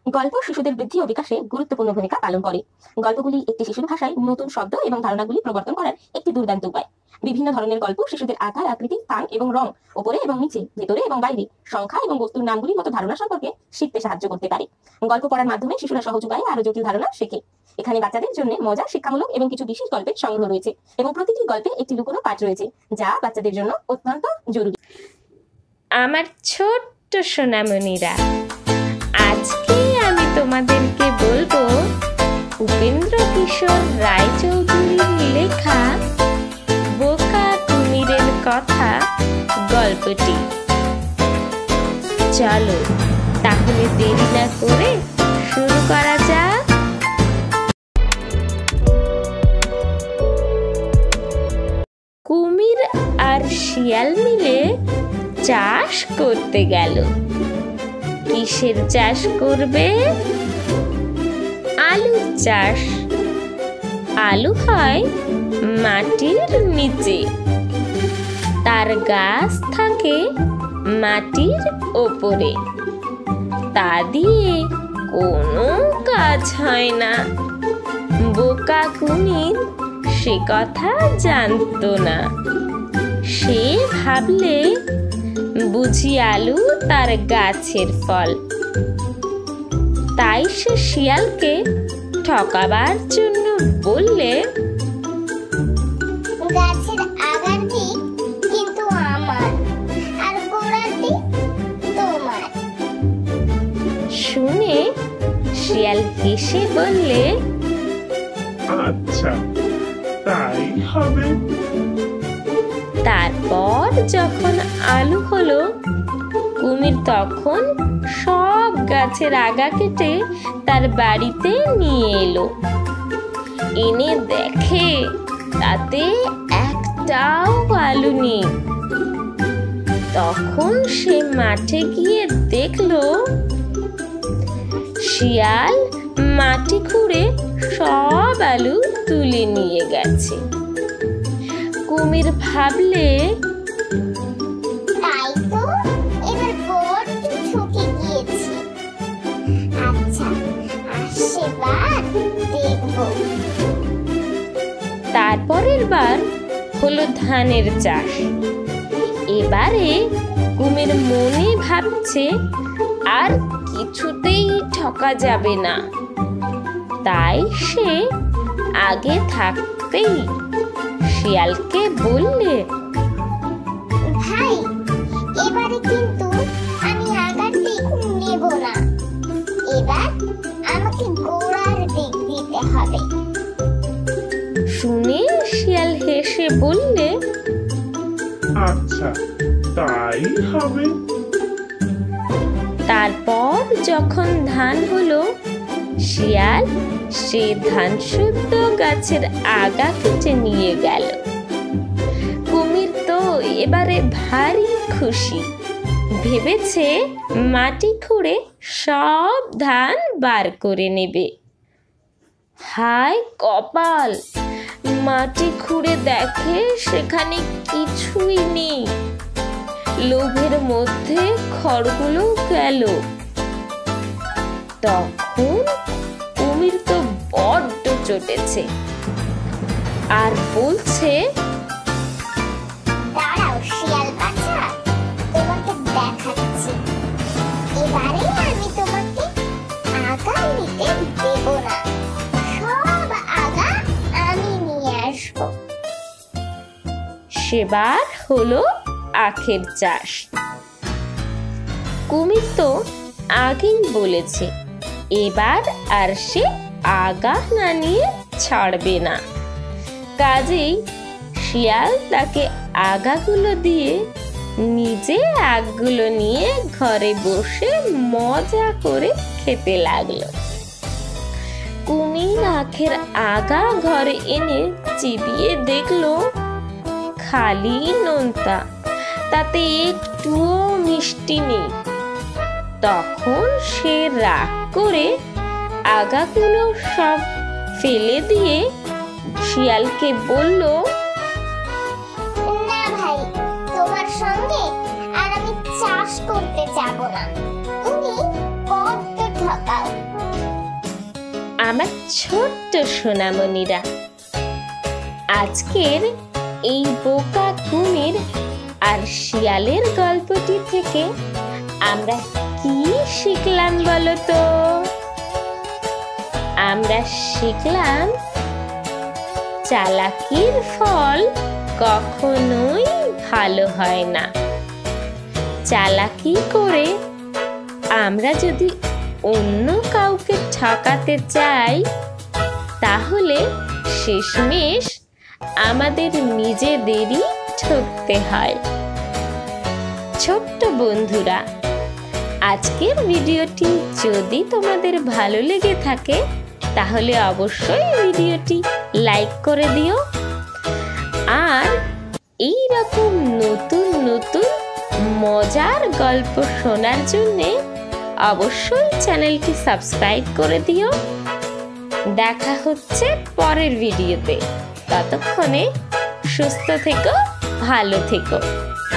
গল্প শিশুদের বৃদ্ধি ও বিকাশে গুরুত্বপূর্ণ ভূমিকা পালন করে। গল্পগুলি একটি শিশুর ভাষায় নতুন শব্দ এবং ধারণাগুলি প্রবর্তন করার একটি দুর্দান্ত উপায়। বিভিন্ন ধরনের গল্প শিশুদের আকার, আকৃতি, স্থান এবং রং, উপরে এবং নিচে, ভেতরে এবং বাইরে, সংখ্যা এবং বস্তুর নামগুলির মতো ধারণা সম্পর্কে শিখতে সাহায্য করতে পারে। গল্প পড়ার মাধ্যমে শিশুরা সহজ উপায়ে আরো জটিল ধারণা শেখে। এখানে বাচ্চাদের জন্য মজার, শিক্ষামূলক এবং কিছু বিশেষ গল্পের সংগ্রহ রয়েছে এবং প্রতিটি গল্পে একটি লুকোনো পাঠ রয়েছে যা বাচ্চাদের জন্য অত্যন্ত জরুরি। আমার ছোট্ট সোনামণিরা, আজকে আমি তোমাদেরকে বলবো উপেন্দ্র কিশোর রায়চৌধুরীর লেখা বোকা কুমিরের কথা গল্পটি। চলো তাহলে দেরি না করে শুরু করা যাক। কুমির আর শিয়াল মিলে চাষ করতে গেল। কিসের চাষ করবে? আলুর চাষ। আলু হয় মাটির নিচে, তার গাছ থাকে মাটির ওপরে। তা দিয়ে কোনো কাজ হয় না। বোকা কুমির সে কথা জানতো না। সে ভাবলে বুঝি আলু তার গাছের ফল। তাই সে শিয়ালকে ঠকাবার জন্য বললে, গাছের আগার দিক কিন্তু আমার, আর গোড়ার দিক তোমার। শুনে শিয়াল হেসে বললে, আচ্ছা তাই হবে। তারপর যখন আলু হলো, কুমির তখন সব গাছের আগা কেটে তার বাড়িতে নিয়ে এলো। এনে দেখে তাতে একটাও আলু নেই। তখন সে মাঠে গিয়ে দেখলো শিয়াল মাটি খুঁড়ে সব আলু তুলে নিয়ে গেছে। কুমির ভাবলে, তাই তো, এবার বড় ঠকে গিয়েছি। আচ্ছা সেবার দেখবো। তারপরের বার হলো ধানের চাষ। এবারে কুমির মনে ভাবছে আর কিছুতেই ঠকা যাবে না। তাই সে আগে থাকতেই শিয়ালকে বললে, ভাই এবারে কিন্তু আমি আগার দিক নেব না, এবার আমাকে গোড়ার দিক দিতে হবে। শুনে শিয়াল হেসে বললে, আচ্ছা তাই হবে। তারপর যখন ধান হলো, শিয়াল সে ধান শুদ্ধ গাছের আগা কেটে নিয়ে গেল। কুমির তো এবারে ভারী খুশি। ভেবেছে মাটি খুঁড়ে সব ধান বার করে নেবে। হায় কপাল! মাটি খুঁড়ে দেখে সেখানে কিছুই নেই। লোভের মধ্যে খড়গুলো গেল। তখন কুমির তো বড্ড চটেছে আর বলছে, দাঁড়াও শিয়াল বাছা, তোমাকে দেখাচ্ছি। এবারে আমি তোমাকে আগা নিতে দেব না, সব আগা আমি নিয়ে আসবো। সেবার হলো আখের চাষ। কুমির তো আগেই বলেছে এবার আর সে আগা না নিয়ে ছাড়বে না। কাজেই শিয়াল তাকে আগাগুলো দিয়ে নিজে আগগুলো নিয়ে ঘরে বসে মজা করে খেতে লাগলো। কুমির আখের আগা ঘরে এনে চিবিয়ে দেখলো খালি নোনতা, তাতে একটুও মিষ্টি নেই। তখন সে রাগ করে আগাগুলো সব ফেলে দিয়ে শিয়ালকে বলল, না ভাই, তোমার সঙ্গে আর আমি চাষ করতে যাব না। তুমি বড্ড ঠকাও। আমার ছোট্ট সোনামণিরা, আজকের এই বোকা কুমির আর শিয়ালের গল্পটি থেকে আমরা কি শিখলাম বলো তো? আমরা শিখলাম চালাকির ফল কখনোই ভালো হয় না। চালাকি করে আমরা যদি অন্য কাউকে ঠকাতে চাই, তাহলে শেষমেশ আমাদের নিজেদেরই ঠকতে হয়। ছোট্ট বন্ধুরা, আজকের ভিডিওটি যদি তোমাদের ভালো লেগে থাকে, তাহলে অবশ্যই ভিডিওটি লাইক করে দিও। আর এই রকম নতুন নতুন মজার গল্প শোনার জন্য অবশ্যই চ্যানেলটি সাবস্ক্রাইব করে দিও। দেখা হচ্ছে পরের ভিডিওতে। ততক্ষণে সুস্থ থেকো, ভালো থেকো।